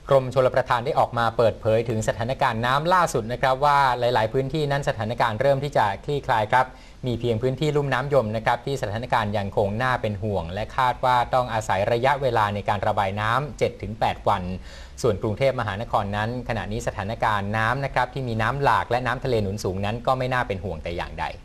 กรมชลประทานได้ออกมาเปิดเผยถึงสถานการณ์น้ำล่าสุดนะครับว่าหลายๆพื้นที่นั้นสถานการณ์เริ่มที่จะคลี่คลายครับมีเพียงพื้นที่ลุ่มน้ำยมนะครับที่สถานการณ์ยังคงน่าเป็นห่วงและคาดว่าต้องอาศัยระยะเวลาในการระบายน้ำ 7-8 วันส่วนกรุงเทพมหานครนั้นขณะนี้สถานการณ์น้ำนะครับที่มีน้ำหลากและน้ำทะเลหนุนสูงนั้นก็ไม่น่าเป็นห่วงแต่อย่างใด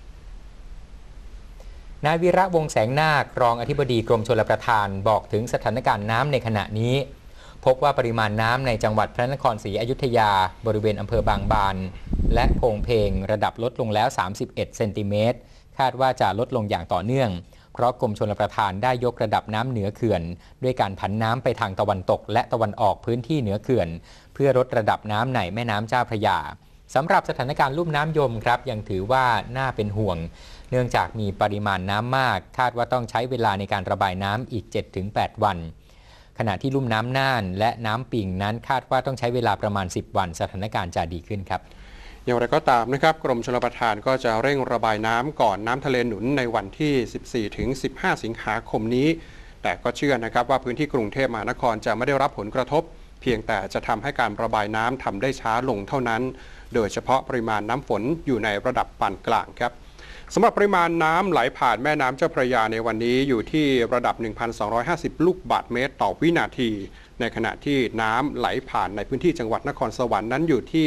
นายวีระวงศ์แสงนาครองอธิบดีกรมชลประทานบอกถึงสถานการณ์น้ำในขณะนี้พบว่าปริมาณน้ำในจังหวัดพระนครศรีอยุธยาบริเวณอำเภอบางบานและโพงเพงระดับลดลงแล้ว31เซนติเมตรคาดว่าจะลดลงอย่างต่อเนื่องเพราะกรมชลประทานได้ยกระดับน้ำเหนือเขื่อนด้วยการผันน้ำไปทางตะวันตกและตะวันออกพื้นที่เหนือเขื่อนเพื่อลดระดับน้ำในแม่น้ำเจ้าพระยาสำหรับสถานการณ์ลุ่มน้ำยมครับยังถือว่าน่าเป็นห่วงเนื่องจากมีปริมาณน้ำมากคาดว่าต้องใช้เวลาในการระบายน้ำอีก 7-8 วันขณะที่ลุ่มน้ำน่านและน้ำปิ่งนั้นคาดว่าต้องใช้เวลาประมาณ10วันสถานการณ์จะดีขึ้นครับอย่างไรก็ตามนะครับกรมชลประทานก็จะเร่งระบายน้ำก่อนน้ำทะเลหนุนในวันที่ 14-15 สิงหาคมนี้แต่ก็เชื่อนะครับว่าพื้นที่กรุงเทพมหานครจะไม่ได้รับผลกระทบเพียงแต่จะทำให้การระบายน้ำทำได้ช้าลงเท่านั้นโดยเฉพาะปริมาณน้ำฝนอยู่ในระดับปานกลางครับสำหรับปริมาณน้ำไหลผ่านแม่น้ำเจ้าพระยาในวันนี้อยู่ที่ระดับ 1,250 ลูกบาศก์เมตรต่อวินาทีในขณะที่น้ำไหลผ่านในพื้นที่จังหวัดนครสวรรค์นั้นอยู่ที่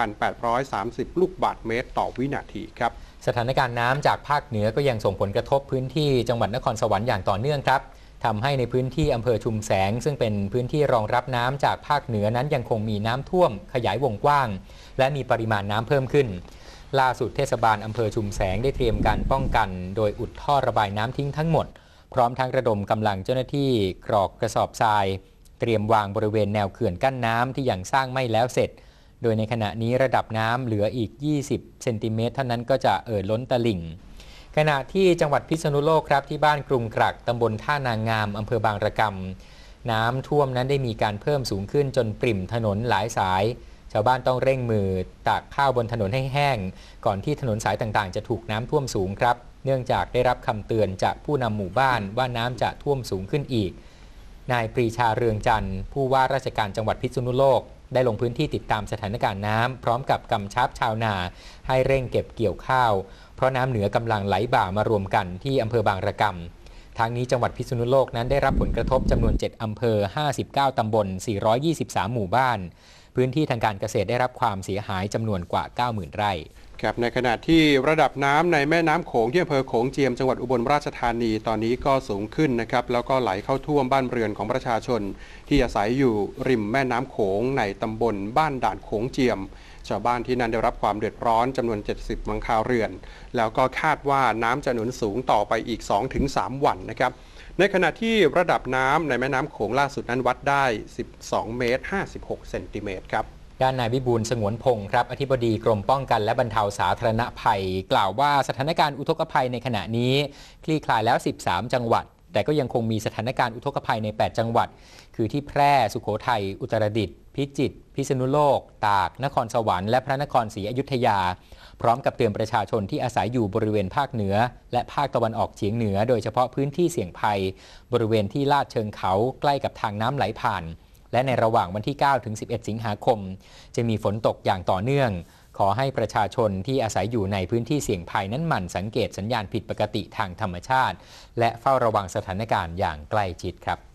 1,830 ลูกบาศก์เมตรต่อวินาทีครับสถานการณ์น้ำจากภาคเหนือก็ยังส่งผลกระทบพื้นที่จังหวัดนครสวรรค์อย่างต่อเนื่องครับทำให้ในพื้นที่อำเภอชุมแสงซึ่งเป็นพื้นที่รองรับน้ำจากภาคเหนือนั้นยังคงมีน้ำท่วมขยายวงกว้างและมีปริมาณน้ำเพิ่มขึ้นล่าสุดเทศบาลอำเภอชุมแสงได้เตรียมการป้องกันโดยอุดท่อระบายน้ำทิ้งทั้งหมดพร้อมทั้งระดมกำลังเจ้าหน้าที่กรอกกระสอบทรายเตรียมวางบริเวณแนวเขื่อนกั้นน้ำที่ยังสร้างไม่แล้วเสร็จโดยในขณะนี้ระดับน้ำเหลืออีก20เซนติเมตรเท่านั้นก็จะล้นตลิ่งขณะที่จังหวัดพิษณุโลกครับที่บ้านกรุงกรักตำบลท่านางงามอำเภอบางระกำน้ำท่วมนั้นได้มีการเพิ่มสูงขึ้นจนปริ่มถนนหลายสายชาวบ้านต้องเร่งมือตากข้าวบนถนนให้แห้งก่อนที่ถนนสายต่างๆจะถูกน้ำท่วมสูงครับเนื่องจากได้รับคำเตือนจากผู้นำหมู่บ้านว่าน้ำจะท่วมสูงขึ้นอีกนายปรีชาเรืองจันทร์ผู้ว่าราชการจังหวัดพิษณุโลกได้ลงพื้นที่ติดตามสถานการณ์น้ำพร้อมกับกำชับชาวนาให้เร่งเก็บเกี่ยวข้าวเพราะน้ำเหนือกำลังไหลบ่ามารวมกันที่อำเภอบางระกำทางนี้จังหวัดพิษณุโลกนั้นได้รับผลกระทบจำนวน7อำเภอ59ตำบล423หมู่บ้านพื้นที่ทางการเกษตรได้รับความเสียหายจำนวนกว่า 90,000 ไร่ครับในขณะที่ระดับน้ำในแม่น้ำโขงที่อำเภอโขงเจียมจังหวัดอุบลราชธานีตอนนี้ก็สูงขึ้นนะครับแล้วก็ไหลเข้าท่วมบ้านเรือนของประชาชนที่อาศัยอยู่ริมแม่น้ำโขงในตำบลบ้านด่านโขงเจียมชาวบ้านที่นั่นได้รับความเดือดร้อนจำนวน70หลังคาเรือนแล้วก็คาดว่าน้ำจะหนุนสูงต่อไปอีก 2-3 วันนะครับในขณะที่ระดับน้ำในแม่น้ำโขงล่าสุดนั้นวัดได้12เมตร56เซนติเมตรครับด้านนายวิบูลย์สงวนพงศ์ครับอธิบดีกรมป้องกันและบรรเทาสาธารณภัยกล่าวว่าสถานการณ์อุทกภัยในขณะนี้คลี่คลายแล้ว13จังหวัดแต่ก็ยังคงมีสถานการณ์อุทกภัยใน8จังหวัดคือที่แพร่สุโขทัยอุตรดิตถ์พิจิตรพิษณุโลกตากนครสวรรค์และพระนครศรีอยุธยาพร้อมกับเตือนประชาชนที่อาศัยอยู่บริเวณภาคเหนือและภาคตะวันออกเฉียงเหนือโดยเฉพาะพื้นที่เสี่ยงภัยบริเวณที่ลาดเชิงเขาใกล้กับทางน้ำไหลผ่านและในระหว่างวันที่9ถึง11สิงหาคมจะมีฝนตกอย่างต่อเนื่องขอให้ประชาชนที่อาศัยอยู่ในพื้นที่เสี่ยงภัยนั้นหมั่นสังเกตสัญญาณผิดปกติทางธรรมชาติและเฝ้าระวังสถานการณ์อย่างใกล้ชิดครับ